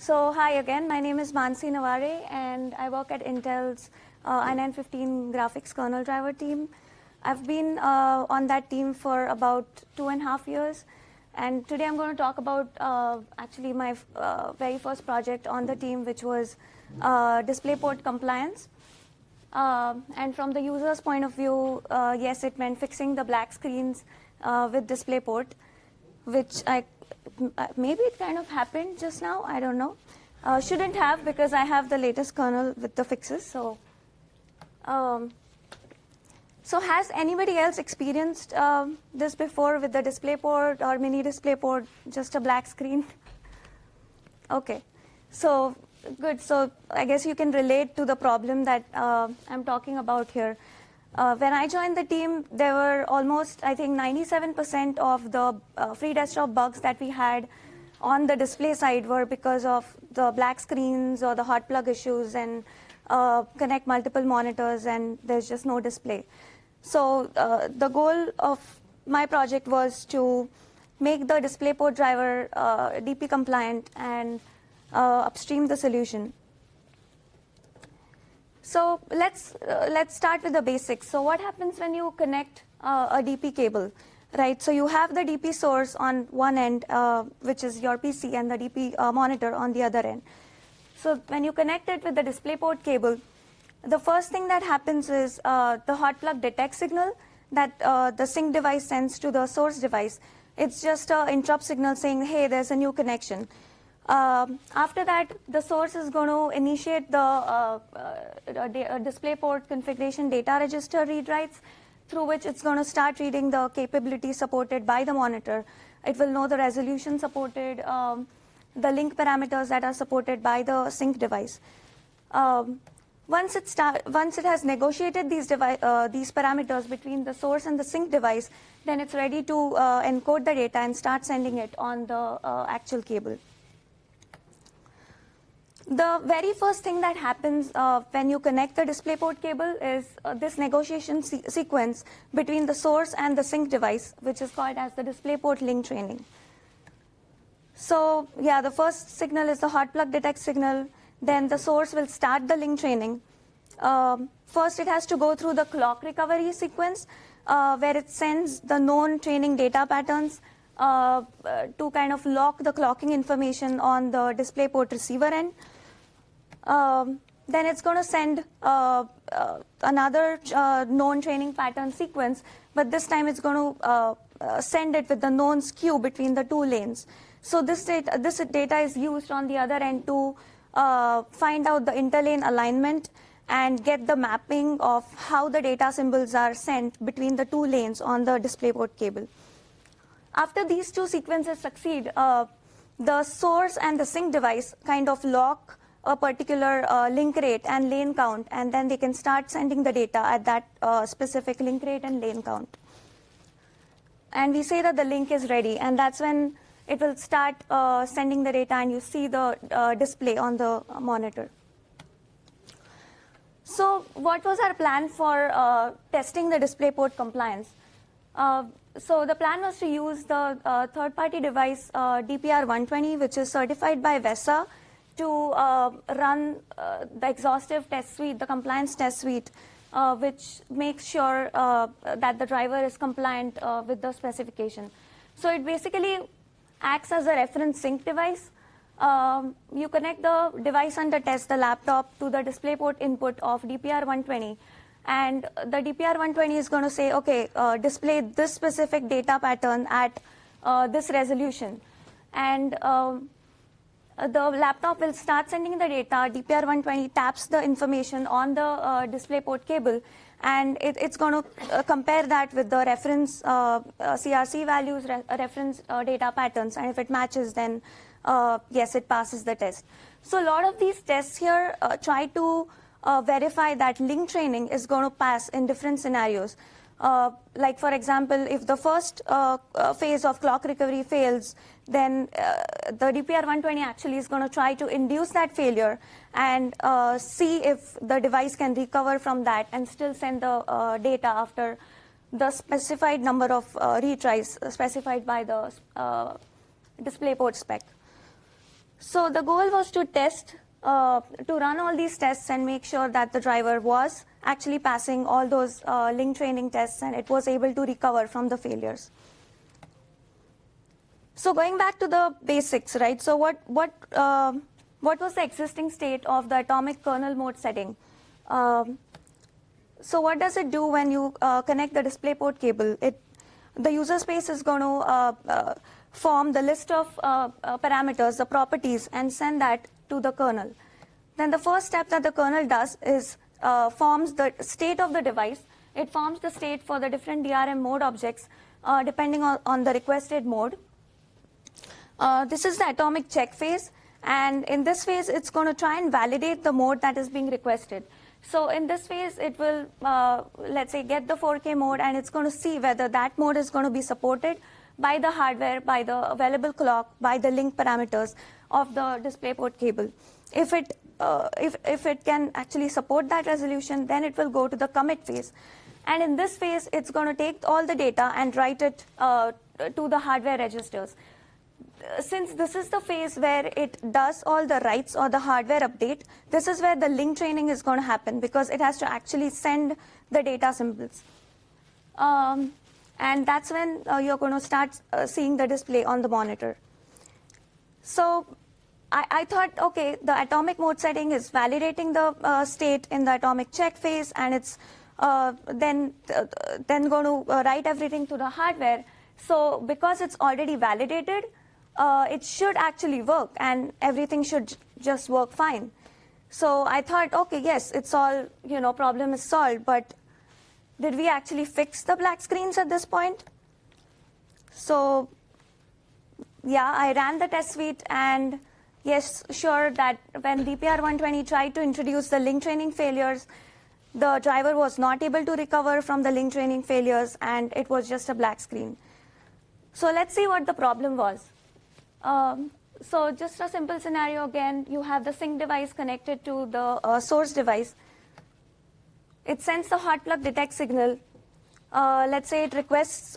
So hi again, my name is Manasi Navare and I work at Intel's i9-15 graphics kernel driver team. I've been on that team for about 2.5 years, and today I'm going to talk about actually my very first project on the team, which was DisplayPort compliance. And from the user's point of view, yes, it meant fixing the black screens with DisplayPort, which maybe it kind of happened just now, I don't know. Shouldn't have, because I have the latest kernel with the fixes. So has anybody else experienced this before with the DisplayPort or mini DisplayPort, just a black screen? Okay, so good. So I guess you can relate to the problem that I'm talking about here. When I joined the team, there were almost, I think, 97% of the free desktop bugs that we had on the display side were because of the black screens or the hot plug issues and connect multiple monitors and there's just no display. So the goal of my project was to make the DisplayPort driver DP compliant and upstream the solution. So let's start with the basics. So what happens when you connect a DP cable, right? So you have the DP source on one end, which is your PC, and the DP monitor on the other end. So when you connect it with the DisplayPort cable, the first thing that happens is the hot plug detect signal that the sync device sends to the source device. It's just an interrupt signal saying, hey, there's a new connection. After that, the source is going to initiate the DisplayPort configuration data register read writes, through which it's going to start reading the capability supported by the monitor. It will know the resolution supported, the link parameters that are supported by the sync device. Once it has negotiated these parameters between the source and the sync device, then it's ready to encode the data and start sending it on the actual cable. The very first thing that happens when you connect the DisplayPort cable is this negotiation sequence between the source and the sync device, which is called as the DisplayPort link training. So yeah, the first signal is the hot plug detect signal. Then the source will start the link training. First, it has to go through the clock recovery sequence, where it sends the known training data patterns to kind of lock the clocking information on the DisplayPort receiver end. Then it's going to send another known training pattern sequence, but this time it's going to send it with the known skew between the two lanes. So this data is used on the other end to find out the interlane alignment and get the mapping of how the data symbols are sent between the two lanes on the DisplayPort cable. After these two sequences succeed, the source and the sync device kind of lock a particular link rate and lane count, and then they can start sending the data at that specific link rate and lane count. And we say that the link is ready, and that's when it will start sending the data, and you see the display on the monitor. So what was our plan for testing the DisplayPort compliance? So the plan was to use the third-party device DPR120, which is certified by VESA, to run the exhaustive test suite, the compliance test suite, which makes sure that the driver is compliant with the specification. So it basically acts as a reference sync device. You connect the device under test, the laptop, to the DisplayPort input of DPR120. And the DPR120 is going to say, okay, display this specific data pattern at this resolution. And the laptop will start sending the data. DPR120 taps the information on the DisplayPort cable, and it's going to compare that with the reference CRC values, reference data patterns, and if it matches, then yes, it passes the test. So a lot of these tests here try to verify that link training is going to pass in different scenarios. Like, for example, if the first phase of clock recovery fails, then the DPR120 actually is going to try to induce that failure and see if the device can recover from that and still send the data after the specified number of retries specified by the DisplayPort spec. So the goal was to test, to run all these tests and make sure that the driver was actually passing all those link training tests and it was able to recover from the failures. So going back to the basics, right? So what was the existing state of the atomic kernel mode setting? So what does it do when you connect the DisplayPort cable? The user space is going to form the list of parameters, the properties, and send that to the kernel. Then the first step that the kernel does is forms the state of the device. It forms the state for the different DRM mode objects depending on the requested mode. This is the atomic check phase, and in this phase it's going to try and validate the mode that is being requested. So in this phase it will, let's say, get the 4K mode, and it's going to see whether that mode is going to be supported by the hardware, by the available clock, by the link parameters of the DisplayPort cable. If it can actually support that resolution, then it will go to the commit phase. And in this phase, it's going to take all the data and write it to the hardware registers. Since this is the phase where it does all the writes or the hardware update, this is where the link training is going to happen, because it has to actually send the data symbols. And that's when you're going to start seeing the display on the monitor. So I thought, okay, the atomic mode setting is validating the state in the atomic check phase, and it's then going to write everything to the hardware. So because it's already validated, it should actually work, and everything should just work fine. So I thought, okay, yes, it's all, problem is solved, but did we actually fix the black screens at this point? So yeah, I ran the test suite, and yes, sure that when DPR120 tried to introduce the link training failures, the driver was not able to recover from the link training failures, and it was just a black screen. So let's see what the problem was. So just a simple scenario again, you have the sync device connected to the source device. It sends the hot plug detect signal. Let's say it requests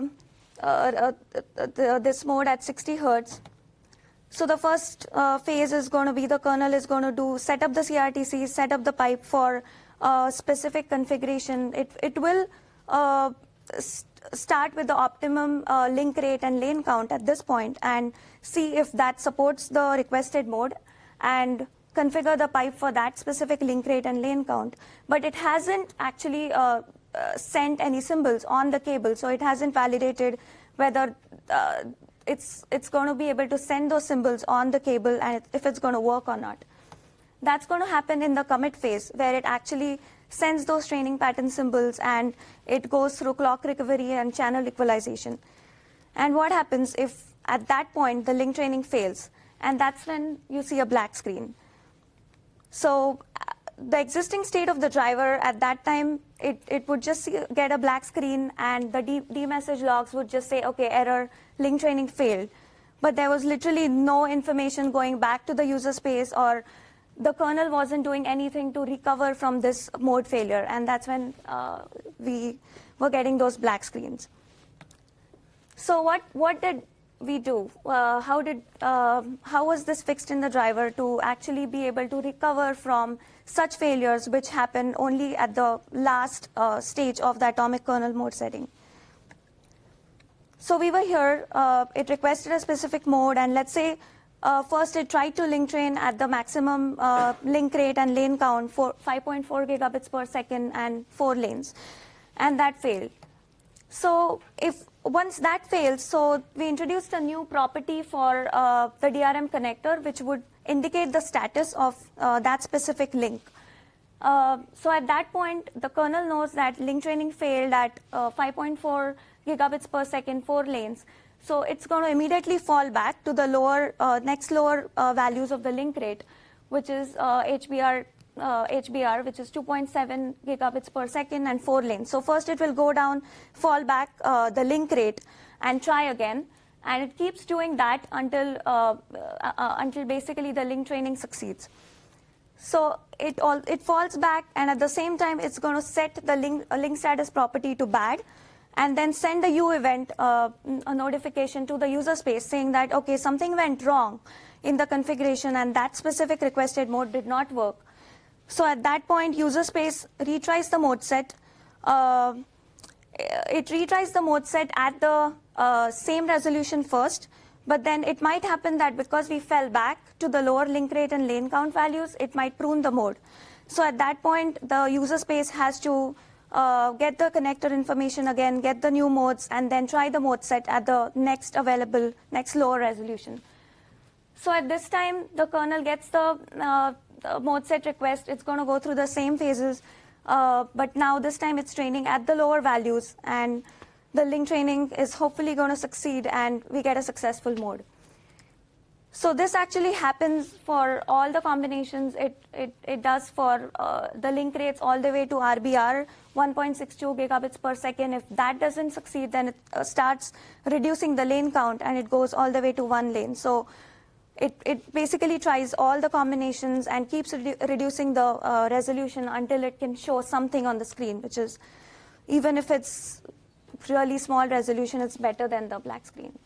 this mode at 60 Hertz. So the first phase is going to be the kernel is going to set up the CRTC, set up the pipe for specific configuration. It will start with the optimum link rate and lane count at this point and see if that supports the requested mode and configure the pipe for that specific link rate and lane count. But it hasn't actually sent any symbols on the cable, so it hasn't validated whether it's going to be able to send those symbols on the cable and if it's going to work or not. That's going to happen in the commit phase, where it actually sends those training pattern symbols and it goes through clock recovery and channel equalization. And what happens if at that point the link training fails? And that's when you see a black screen. So the existing state of the driver at that time, it would just get a black screen, and the D-message logs would just say, okay, error, link training failed. But there was literally no information going back to the user space, or the kernel wasn't doing anything to recover from this mode failure, and that's when we were getting those black screens. So what did we do? How was this fixed in the driver to actually be able to recover from such failures which happen only at the last stage of the atomic kernel mode setting? So we were here, it requested a specific mode, and let's say first it tried to link train at the maximum link rate and lane count for 5.4 gigabits per second and 4 lanes, and that failed. So once that fails, so we introduced a new property for the DRM connector, which would indicate the status of that specific link. So at that point, the kernel knows that link training failed at 5.4 gigabits per second, 4 lanes. So it's going to immediately fall back to the next lower values of the link rate, which is HBR, which is 2.7 gigabits per second and 4 lanes. So first it will go down, fall back the link rate, and try again. And it keeps doing that until basically the link training succeeds. So it falls back, and at the same time it's going to set the link status property to bad, and then send a U event, a notification to the user space saying that, okay, something went wrong in the configuration and that specific requested mode did not work. So at that point, user space retries the mode set. It retries the mode set at the same resolution first, but then it might happen that because we fell back to the lower link rate and lane count values, it might prune the mode. So at that point, the user space has to get the connector information again, get the new modes, and then try the mode set at the next available, next lower resolution. So at this time, the kernel gets the mode set request. It's going to go through the same phases, but now this time it's training at the lower values, and the link training is hopefully going to succeed, and we get a successful mode. So this actually happens for all the combinations. It does for the link rates all the way to RBR, 1.62 gigabits per second. If that doesn't succeed, then it starts reducing the lane count, and it goes all the way to 1 lane. So it basically tries all the combinations and keeps reducing the resolution until it can show something on the screen, which is, even if it's really small resolution, it's better than the black screen.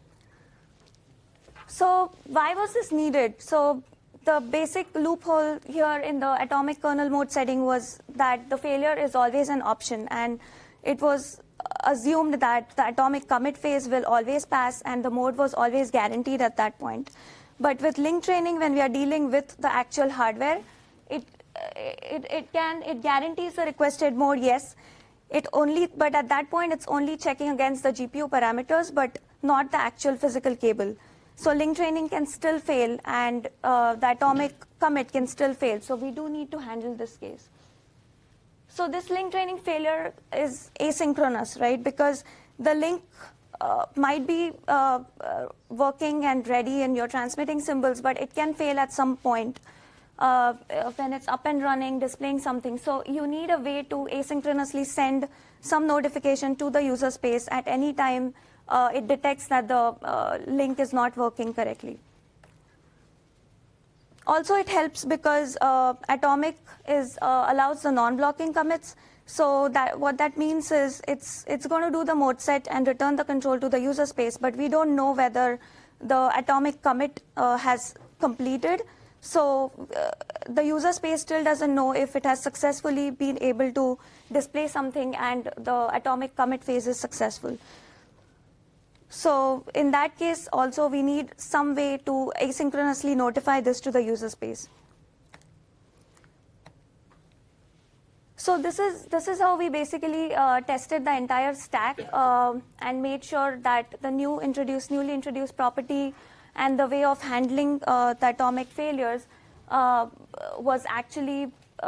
So why was this needed? So the basic loophole here in the atomic kernel mode setting was that the failure is always an option, and it was assumed that the atomic commit phase will always pass and the mode was always guaranteed at that point. But with link training, when we are dealing with the actual hardware, it guarantees the requested mode, yes. But at that point, it's only checking against the GPU parameters, but not the actual physical cable. So link training can still fail, and the atomic commit can still fail. So we do need to handle this case. So this link training failure is asynchronous, right? Because the link might be working and ready and you're transmitting symbols, but it can fail at some point when it's up and running, displaying something. So you need a way to asynchronously send some notification to the user space at any time it detects that the link is not working correctly. Also, it helps because atomic allows the non-blocking commits. So what that means is it's going to do the mode set and return the control to the user space, but we don't know whether the atomic commit has completed. So the user space still doesn't know if it has successfully been able to display something and the atomic commit phase is successful. So in that case, also we need some way to asynchronously notify this to the user space. So this is how we basically tested the entire stack and made sure that the newly introduced property and the way of handling the atomic failures was actually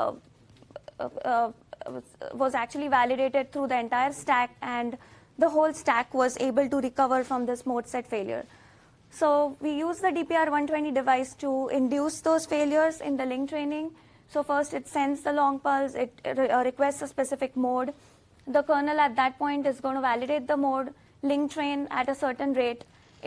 validated through the entire stack, and the whole stack was able to recover from this mode set failure. So we use the DPR120 device to induce those failures in the link training. So first it sends the long pulse, it requests a specific mode. The kernel at that point is going to validate the mode, link train at a certain rate.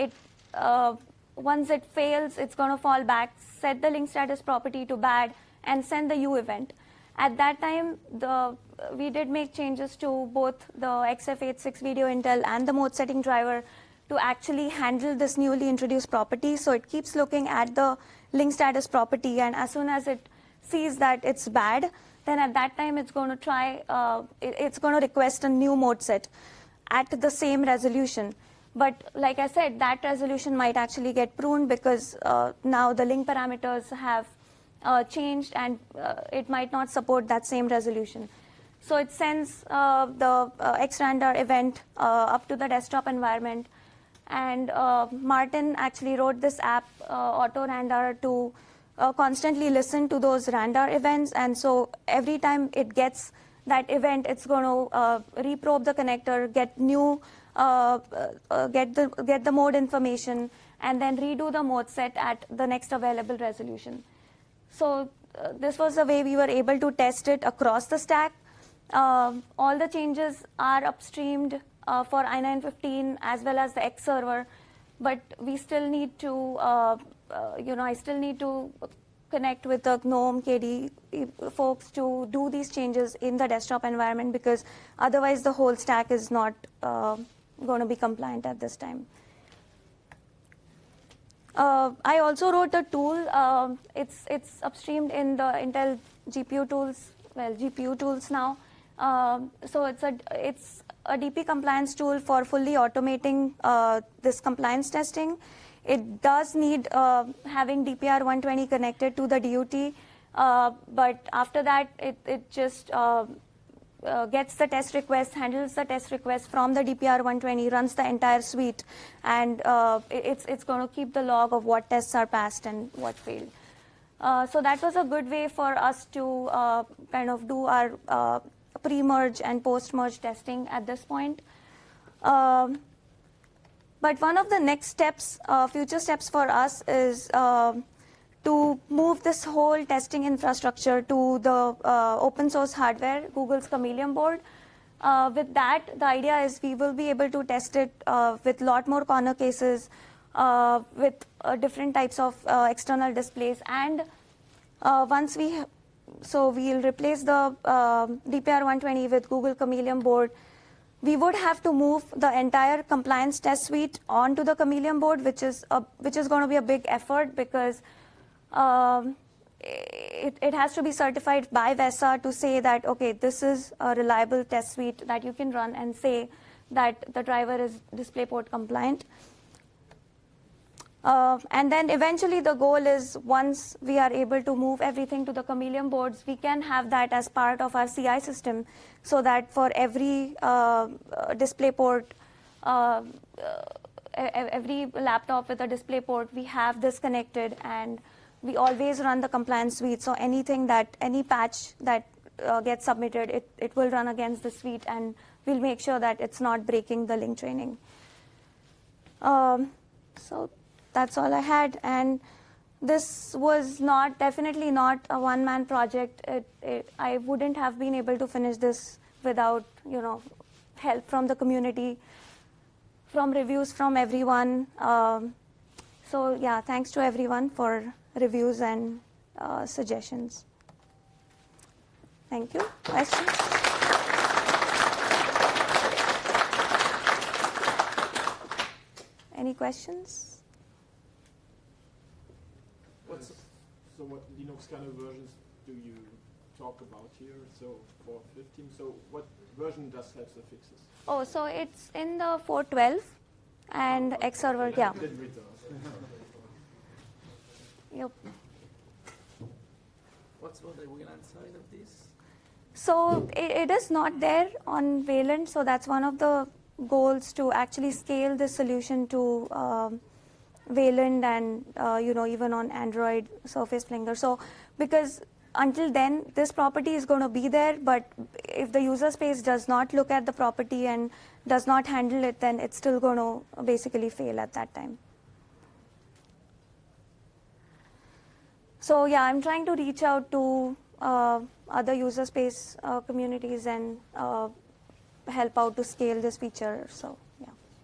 Once it fails, it's going to fall back, set the link status property to bad, and send the U event. At that time, we did make changes to both the XF86 video intel and the mode setting driver to actually handle this newly introduced property. So it keeps looking at the link status property, and as soon as it sees that it's bad, then at that time it's going to try, it's going to request a new mode set at the same resolution. But like I said, that resolution might actually get pruned because now the link parameters have changed and it might not support that same resolution. So it sends the xrandar event up to the desktop environment, and Martin actually wrote this app, autorandar, to constantly listen to those randar events, and so every time it gets that event, it's going to reprobe the connector, get new, get the mode information, and then redo the mode set at the next available resolution. So this was the way we were able to test it across the stack. All the changes are upstreamed for i9-15 as well as the X server, but we still need to, I still need to connect with the GNOME, KDE folks to do these changes in the desktop environment, because otherwise the whole stack is not going to be compliant at this time. I also wrote a tool. It's upstreamed in the Intel GPU tools, well, GPU tools now. So it's a DP compliance tool for fully automating this compliance testing. It does need having DPR 120 connected to the DUT, but after that, it just gets the test request, handles the test request from the DPR 120, runs the entire suite, and it's going to keep the log of what tests are passed and what failed. So that was a good way for us to kind of do our pre-merge and post-merge testing at this point. But one of the next steps, future steps for us is to move this whole testing infrastructure to the open source hardware, Google's Chameleon board. With that, the idea is we will be able to test it with a lot more corner cases, with different types of external displays. And once we'll replace the DPR 120 with Google Chameleon board. We would have to move the entire compliance test suite onto the Chameleon board, which is going to be a big effort, because it has to be certified by VESA to say that, okay, this is a reliable test suite that you can run and say that the driver is DisplayPort compliant. And then eventually the goal is, once we are able to move everything to the Chameleon boards, we can have that as part of our CI system, so that for every DisplayPort, every laptop with a DisplayPort, we have this connected, and we always run the compliance suite. So any patch that gets submitted, it will run against the suite, and we'll make sure that it's not breaking the link training. So that's all I had, and this was definitely not a one-man project. I wouldn't have been able to finish this without, help from the community, from reviews from everyone. So yeah, thanks to everyone for reviews and suggestions. Thank you. Questions? Any questions? So what Linux kind of versions do you talk about here? So for 15, so what version does have the fixes? Oh, so it's in the 4.12 and Xserver, yeah. Yep. What's on the Wayland side of this? So it is not there on Wayland, so that's one of the goals, to actually scale this solution to Wayland and even on Android Surface Flinger. So because until then this property is going to be there, but if the user space does not look at the property and does not handle it, then it's still going to basically fail at that time. So yeah, I'm trying to reach out to other user space communities and help out to scale this feature. So yeah.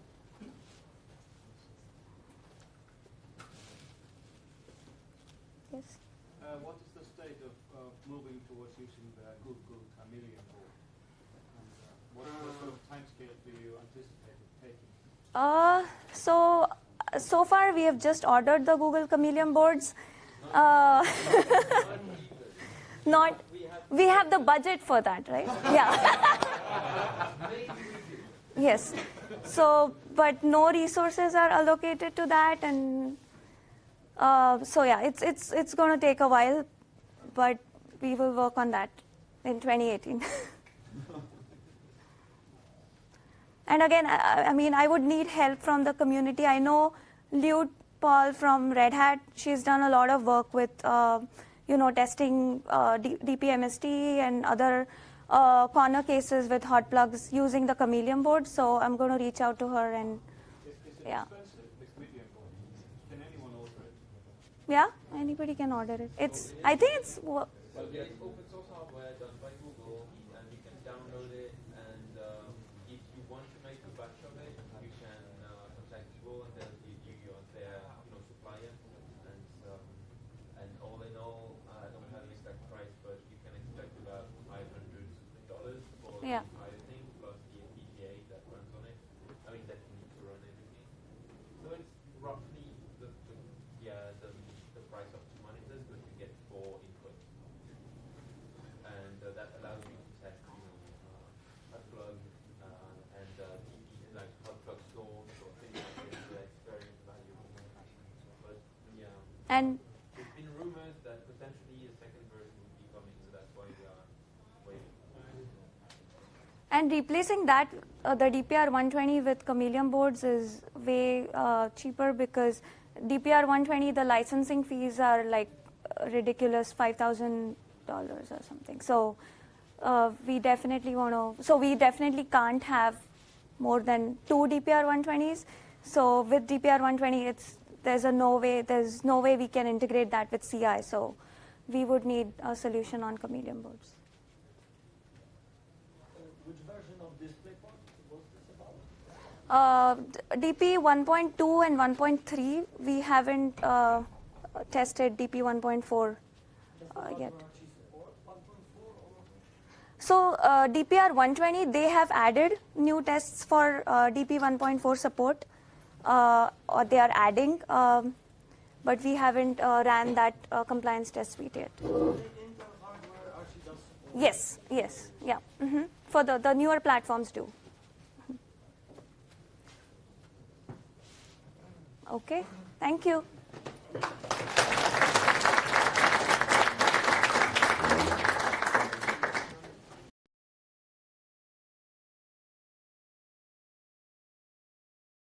Yes. What is the state of moving towards using the Google Chameleon board? And what sort of timescale do you anticipate it taking? So far we have just ordered the Google Chameleon boards. We have the budget for that, right? Yeah. Yes. So, but no resources are allocated to that, and so yeah, it's going to take a while, but we will work on that in 2018. And again, I mean, I would need help from the community. I know Liu Paul from Red Hat. She's done a lot of work with testing DPMST and other corner cases with hot plugs using the Chameleon board. So I'm going to reach out to her and yeah. Expensive, the Chameleon board. Can anyone order it? Yeah, anybody can order it. I think it's. Well, it's open source hardware done by Google, and you can download it. And if you want to make a batch of it, you can contact Google, and they'll give you their supplier. And all in all, And there's been rumors that potentially a second version would be coming, so that's why we are waiting. And replacing that, the DPR 120 with Chameleon boards is way cheaper because DPR 120, the licensing fees are like ridiculous, $5,000 or something. So we definitely can't have more than 2 DPR 120s. So with DPR 120, there's no way we can integrate that with CI. So we would need a solution on Chameleon boards. Which version of DisplayPort was this about? DP 1.2 and 1.3, we haven't tested DP 1.4 yet. So DPR 120, they have added new tests for DP 1.4 support, or they are adding, but we haven't ran that compliance test suite yet. Yes, yeah. For the newer platforms do. Okay, thank you.